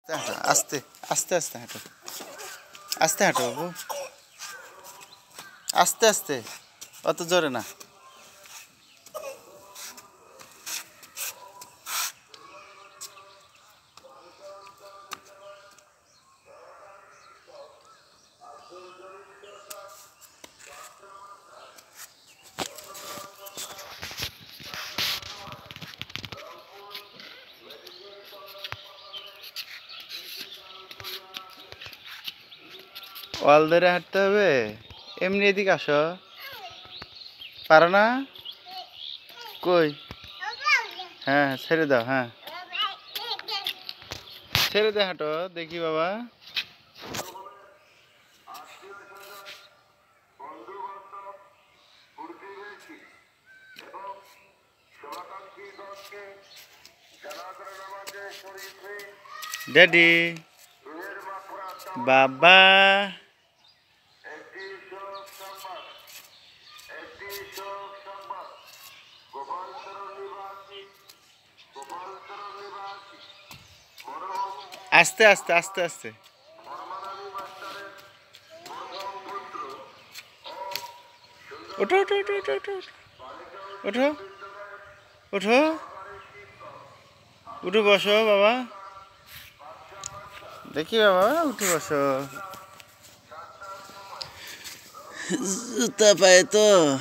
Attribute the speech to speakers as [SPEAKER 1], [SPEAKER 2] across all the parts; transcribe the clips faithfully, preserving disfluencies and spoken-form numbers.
[SPEAKER 1] আস্তে আস্তে আস্তে হাঁটো আস্তে হাঁটো বাবু আস্তে আস্তে অত জোরে না ওয়াল ধরে হাঁটতে হবে এমনি এদিকে আসো পারো না কই হ্যাঁ ছেড়ে দাও হ্যাঁ ছেড়ে দে হাঁটো দেখি বাবা ড্যাডি বাবা আস্তে আস্তে আস্তে আস্তে ওঠো ওঠো ওঠো ওঠো ওঠো ওঠো ওঠো উঠে বসো বাবা দেখি বাবা উঠে বসো জুতা পায়ে তো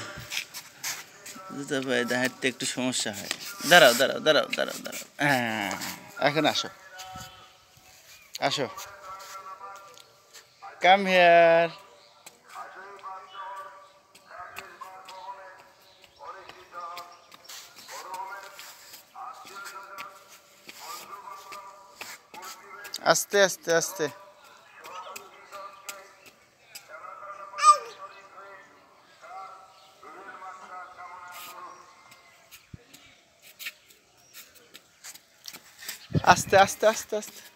[SPEAKER 1] জুতা পায়ে হাঁটতে একটু সমস্যা হয় দাঁড়াও দাঁড়াও দাঁড়াও দাঁড়াও দাঁড়াও হ্যাঁ এখন আসো আসো কাম হিয়ার আস্তে আস্তে আস্তে আস্তে আস্তে আস্তে আস্তে